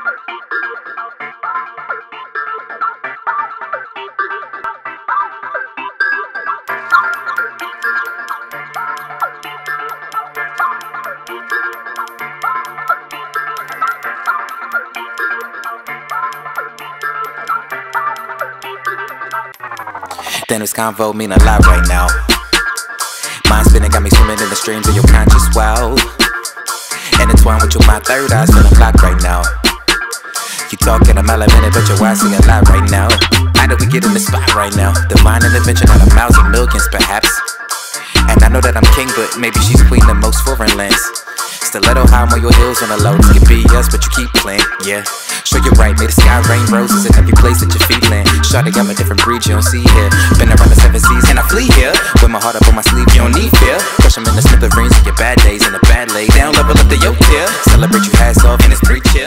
Then this convo mean a lot right now. Mind spinning got me swimming in the streams of your conscious wow. Intertwined with your mind, third eye's feeling blocked right now. You talking a mile a minute, but your eyes see a lot right now. How did we get in the spot right now? Divine intervention out of mouths and millions perhaps. And I know that I'm king, but maybe she's queen in most foreign lands. Stiletto high on your heels on the low. It be us, but you keep playing, yeah. Sure you're right, may the sky rain roses in every place that your feet land. Shawty got a different breed you don't see here. Been around the 7 seas and I flee here. With my heart up on my sleeve, you don't need fear. Crush them in the smithereens of your bad days and the bad lay down, level up to your tier. Celebrate you ass off and it's 3 chill.